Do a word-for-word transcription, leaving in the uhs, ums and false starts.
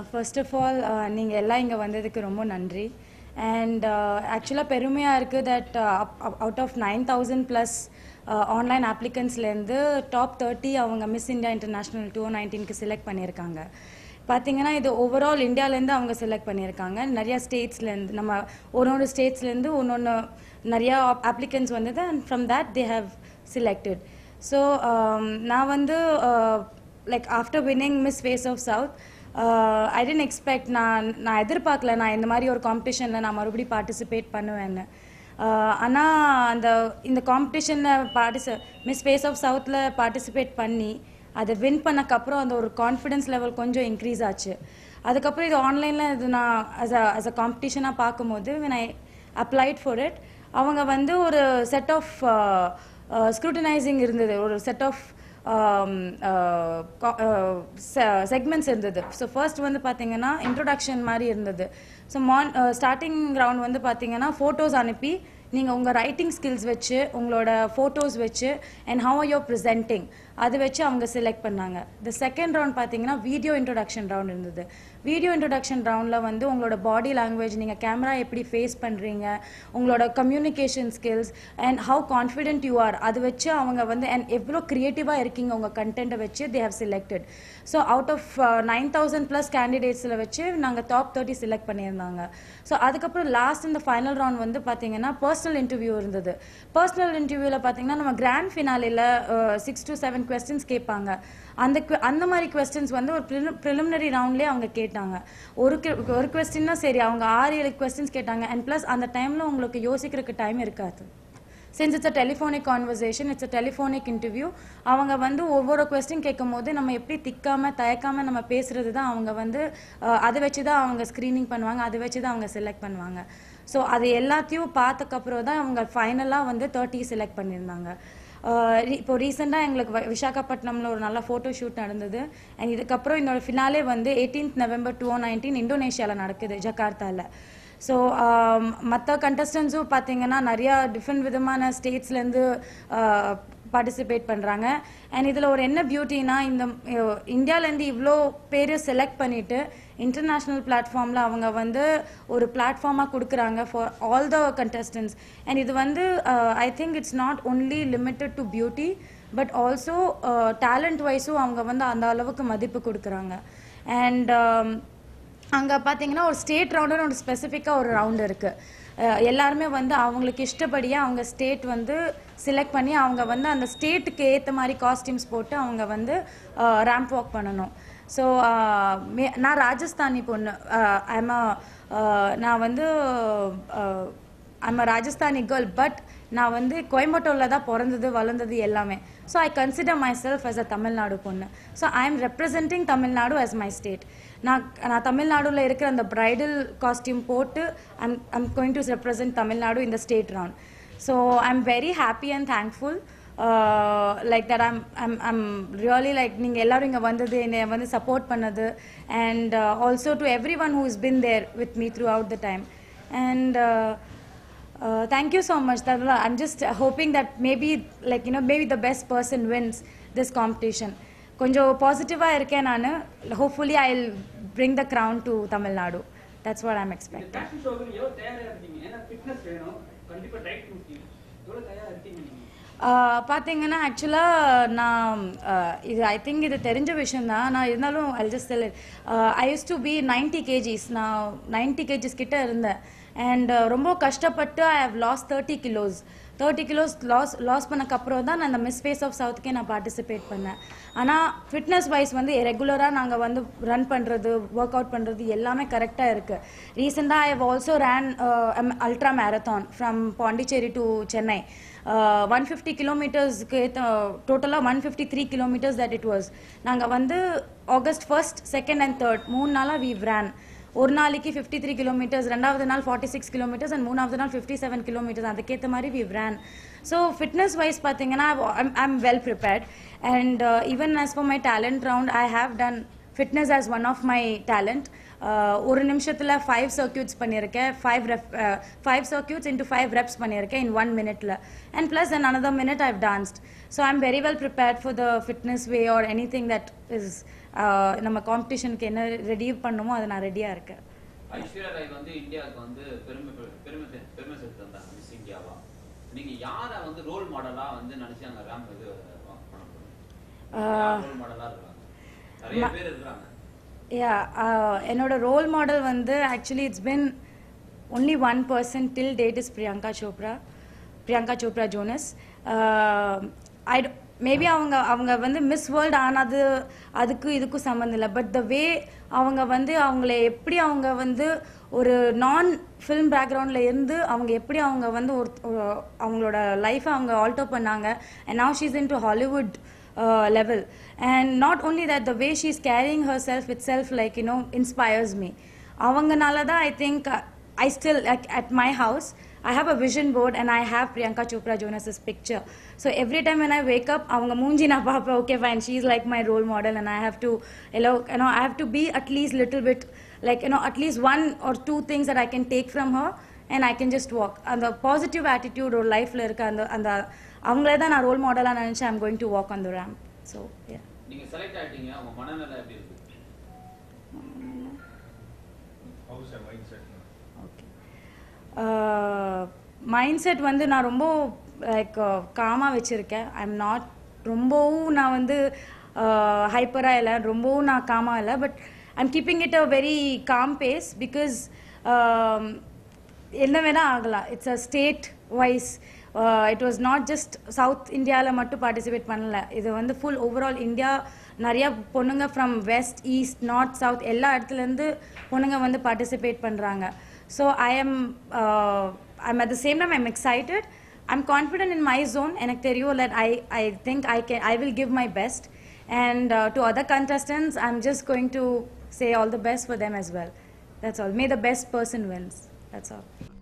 First of all, நீங்கள் எல்லாம் இங்கே வந்ததுக்கு ரொம்ப நன்றி. And uh, actually பெருமையாக இருக்குது that uh, out of nine thousand plus uh, online applicantsலேருந்து top thirty அவங்க Miss India International twenty nineteen க்கு செலக்ட் பண்ணியிருக்காங்க. பார்த்தீங்கன்னா இது ஓவரால் இந்தியாவிலேருந்து அவங்க செலக்ட் பண்ணியிருக்காங்க. நிறையா ஸ்டேட்ஸ்லேருந்து நம்ம ஒரு ஒரு ஸ்டேட்ஸ்லேருந்து ஒன்று ஒன்று நிறையா அப்ளிகன்ஸ் வந்தது and from that they have selected. So நான் வந்து like after winning Miss Face of South I didn't expect நான் நான் எதிர்பார்க்கல நான் இந்த மாதிரி ஒரு காம்படிஷனில் நான் மறுபடியும் பார்ட்டிசிபேட் பண்ணுவேன்னு. ஆனால் அந்த இந்த காம்படிஷனில் பார்ட்டிசி மிஸ் ஃபேஸ் ஆஃப் சவுத்தில் பார்ட்டிசிபேட் பண்ணி அதை வின் பண்ணக்கப்புறம் அந்த ஒரு கான்ஃபிடென்ஸ் லெவல் கொஞ்சம் இன்க்ரீஸ் ஆச்சு. அதுக்கப்புறம் இது ஆன்லைனில் இது நான் அஸ் அ அஸ் அ காம்படிஷனாக பார்க்கும்போது when I applied for it அவங்க வந்து ஒரு செட் ஆஃப் ஸ்க்ரூட்டனைசிங் இருந்தது, ஒரு செட் ஆஃப் செக்மெண்ட்ஸ் இருந்தது. ஸோ ஃபர்ஸ்ட் வந்து பார்த்தீங்கன்னா இன்ட்ரொடக்ஷன் மாதிரி இருந்தது. ஸோ மார்ன் ஸ்டார்டிங் ரவுண்ட் வந்து பார்த்தீங்கன்னா ஃபோட்டோஸ் அனுப்பி நீங்கள் உங்கள் ரைட்டிங் ஸ்கில்ஸ் வச்சு உங்களோட ஃபோட்டோஸ் வச்சு and how are your presenting அது வச்சு அவங்க செலக்ட் பண்ணாங்க. த செகண்ட் ரவுண்ட் பார்த்தீங்கன்னா வீடியோ இன்ட்ரொடக்ஷன் ரவுண்ட் இருந்தது. வீடியோ இன்ட்ரொடக்ஷன் ரவுண்டில் வந்து உங்களோட பாடி லாங்குவேஜ், நீங்கள் கேமரா எப்படி ஃபேஸ் பண்ணுறீங்க, உங்களோட communication skills and how confident you are அது வச்சு அவங்க வந்து அண்ட் எவ்வளோ க்ரியேட்டிவாக இருக்கீங்க உங்கள் கண்டென்ட்டை வச்சு they have selected. So out of nine thousand plus கேண்டிடேட்ஸில் வச்சு நாங்கள் டாப் தேர்ட்டி செலக்ட் பண்ணியிருந்தாங்க. ஸோ அதுக்கப்புறம் லாஸ்ட் இந்த ஃபைனல் ரவுண்ட் வந்து பார்த்தீங்கன்னா பர்சனல் இன்டர்வியூ இருந்தது. பர்சனல் இன்டர்வியூவில் பார்த்தீங்கன்னா நம்ம கிராண்ட் ஃபினாலில் சிக்ஸ் டு செவன் கொஸ்டின்ஸ் கேட்பாங்க. அந்த அந்த மாதிரி கொஸ்டின்ஸ் வந்து ஒரு ப்ரிலிமினரி ரவுண்ட்லேயே அவங்க கேட்டாங்க. ஒரு ஒரு கொஸ்டின்னா சரி அவங்க ஆறு ஏழு கொஸ்டின்ஸ் கேட்டாங்க. அண்ட் ப்ளஸ் அந்த டைமில் உங்களுக்கு யோசிக்கிறதுக்கு டைம் இருக்காது. Since it's a telephonic conversation, it's a telephonic interview. அவங்க வந்து ஒவ்வொரு கொஸ்டின் கேட்கும் போது நம்ம எப்படி திக்காமல் தயக்காமல் நம்ம பேசுறது தான் அவங்க வந்து அதை வச்சு தான் அவங்க ஸ்க்ரீனிங் பண்ணுவாங்க, அதை வச்சு தான் அவங்க செலக்ட் பண்ணுவாங்க. ஸோ அது எல்லாத்தையும் பார்த்தக்கப்புறம் தான் அவங்க ஃபைனலாக வந்து தேர்ட்டி செலக்ட் பண்ணியிருந்தாங்க. இப்போ ரீசெண்டாக எங்களுக்கு விசாகப்பட்டினம்ல ஒரு நல்ல ஃபோட்டோ ஷூட் நடந்தது. அண்ட் இதுக்கப்புறம் என்னோட ஃபினாலே வந்து எயிட்டீன்த் நவம்பர் டூ நைன்டீன் இந்தோனேஷியாவில் நடக்குது, ஜகார்த்தாவில். ஸோ மற்ற கண்டஸ்டன்ஸும் பார்த்தீங்கன்னா நிறையா டிஃப்ரெண்ட் விதமான ஸ்டேட்ஸ்லேருந்து பார்ட்டிசிபேட் பண்ணுறாங்க. அண்ட் இதில் ஒரு என்ன பியூட்டினா இந்த இந்தியாவிலேருந்து இவ்வளோ பேர் செலக்ட் பண்ணிவிட்டு இன்டர்நேஷ்னல் பிளாட்ஃபார்மில் அவங்க வந்து ஒரு பிளாட்ஃபார்மாக கொடுக்குறாங்க for all the contestants. And இது வந்து I think it's not only limited to beauty but also talent வைஸும் அவங்க வந்து அந்த அளவுக்கு மதிப்பு கொடுக்குறாங்க. அண்ட் அங்கே பார்த்தீங்கன்னா ஒரு ஸ்டேட் ரவுண்டுன்னு ஒரு ஸ்பெசிஃபிக்காக ஒரு ரவுண்டு இருக்குது. எல்லாருமே வந்து அவங்களுக்கு இஷ்டப்படியாக அவங்க ஸ்டேட் வந்து செலக்ட் பண்ணி அவங்க வந்து அந்த ஸ்டேட்டுக்கு ஏற்ற மாதிரி காஸ்டியூம்ஸ் போட்டு அவங்க வந்து ரேம்ப் வாக் பண்ணணும். ஸோ நான் ராஜஸ்தானி பொண்ணு, ஐம் நான் வந்து I'm a Rajasthani girl but நான் வந்து கோயம்புத்தூரில் தான் பிறந்தது வளர்ந்தது எல்லாமே. So I consider my self as a Tamil Nadu பொண்ணு. So I am representing Tamil Nadu as my state. நான் நான் தமிழ்நாடுல இருக்கிற அந்த பிரைடல் காஸ்டியூம் போட்டு I'm I'm going to represent Tamil Nadu இந்த state round. So I am very happy and thankful like that I'm I'm I'm really like நீங்கள் எல்லோரும் இங்கே வந்தது என்னை வந்து சப்போர்ட் பண்ணது and also to everyone who is been there with me throughout the time. And Uh, thank you so much. I'm just hoping that maybe, like you know, maybe the best person wins this competition. Konjo positive ah iruken nanu. Hopefully, I'll bring the crown to Tamil Nadu. That's what I'm expecting. The fashion show ku evo tayara irukkinga? Ena fitness venum. Kandipa diet routine. Evo tayara irukkinga? பார்த்தீங்கன்னா ஆக்சுவலாக நான் இது I think இது தெரிஞ்ச விஷயம் தான். நான் இருந்தாலும் I just tell it. I use to be ninety kgs. நான் நைன்ட்டி கேஜிஸ் கிட்ட இருந்தேன். அண்ட் ரொம்ப கஷ்டப்பட்டு I have lost thirty kilos thirty kilos loss loss பண்ணக்கப்புறம் தான் நான் அந்த மிஸ் ஃபேஸ் ஆஃப் சவுத்துக்கே நான் பார்ட்டிசிபேட் பண்ணேன். ஆனால் ஃபிட்னஸ் வைஸ் வந்து ரெகுலராக நாங்கள் வந்து ரன் பண்ணுறது, ஒர்க் அவுட் பண்ணுறது எல்லாமே கரெக்டாக இருக்குது. ரீசெண்டாக I have also ran ultra marathon from Pondicherry to Chennai. One fifty கிலோமீட்டர்ஸ்க்கு டோட்டலாக one fifty three kilometres that it was. நாங்கள் வந்து August first second and third மூணு நாளாக வி ரேன். ஒரு நாளைக்கு ஃபிஃப்டி த்ரீ கிலோமீட்டர்ஸ், ரெண்டாவது நாள் ஃபார்ட்டி சிக்ஸ் கிலோமீட்டர்ஸ் அண்ட் மூணாவது நாள் ஃபிஃப்டி செவன் கிலோமீட்டர்ஸ். அதுக்கேற்ற மாதிரி we ran. So fitness wise பார்த்தீங்கன்னா I am well prepared. And even as far my talent round I have done fitness as one of my talent. ஒரு நிமிஷத்தில் five circuits பண்ணியிருக்கேன், five rep five circuits into five reps பண்ணியிருக்கேன் in one மினிட்ல. And plus and another minute I've danced. So I'm very well prepared for the fitness way or anything that is uh, நம்ம காம்படிஷனுக்கு என்ன ready பண்ணுமோ அதை நான் ரெடியாக இருக்கேன். ஐஸ்வர்யா ராய் வந்து இந்தியாவுக்கு வந்து பெருமை பெருமை பெருமை சேர்த்து வந்தாங்க மிஸ் இந்தியாவா. நீங்க யாரை வந்து ரோல் மாடலா வந்து நினைச்சு அங்க ரேம்ப் இது பண்ண போறீங்க? ரோல் மாடலா இருக்காங்க நிறைய பேர் இருக்காங்க. யா என்னோட ரோல் மாடல் வந்து actually it's been only one person till date is Priyanka Chopra, Priyanka Chopra Jonas. Uh, I maybe அவங்க அவங்க வந்து மிஸ் வேர்ல்டு ஆனது அதுக்கு இதுக்கும் சம்மந்தம் இல்லை. பட் த வே அவங்க வந்து அவங்கள எப்படி அவங்க வந்து ஒரு நான் ஃபிலிம் பேக்ரவுண்டில் இருந்து அவங்க எப்படி அவங்க வந்து ஒரு அவங்களோட லைஃப்பை அவங்க ஆல்டர் பண்ணாங்க. And now she's into Hollywood level. And not only that the way she is carrying herself itself like you know inspires me. அவங்கனால தான் I think I still, like at my house, I have a vision board and I have Priyanka Chopra Jonas's picture. So every time when I wake up, avanga moonji na paapa, okay fine, she's like my role model and I have to, you know, you know, I have to be at least little bit, like, you know, at least one or two things that I can take from her and I can just walk. And the positive attitude or life la irukka and and avangala da na role model ah nenicha I'm going to walk on the ramp. So yeah. Neenga select ஆயிட்டீங்க, உங்க மனநிலை எப்படி இருக்கு? How is your mindset? Mindset வந்து நான் ரொம்ப like காமாக வச்சுருக்கேன். ஐ எம் நாட் ரொம்பவும் நான் வந்து ஹைப்பராக இல்லை, ரொம்பவும் நான் காமாக இல்லை. But I am keeping it a very calm pace because என்ன வேணால் ஆகலாம். It's a state wise. It was not just south இந்தியாவில் மட்டும் பார்ட்டிசிபேட் பண்ணல, இது வந்து ஃபுல் ஓவரால் இந்தியா. நிறையா பொண்ணுங்க from west east north south எல்லா இடத்துலேருந்து பொண்ணுங்க வந்து பார்ட்டிசிபேட் பண்ணுறாங்க. So I am, uh, I'm at the same time I'm excited. I'm confident in my zone. And that I, I think I can, I will give my best. And uh, to other contestants, I'm just going to say all the best for them as well. That's all. May the best person wins. That's all.